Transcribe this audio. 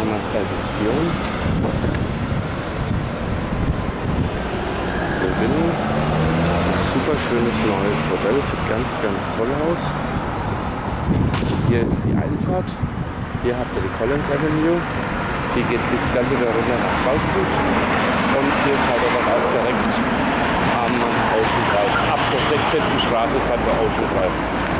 Thomas Edition. Seville. Super schönes neues Hotel, sieht ganz, ganz toll aus. Hier ist die Einfahrt. Hier habt ihr die Collins Avenue. Die geht bis ganz runter nach Southbridge. Und hier seid ihr dann auch direkt am Ocean Drive. Ab der 16. Straße ist dann der Ocean Drive.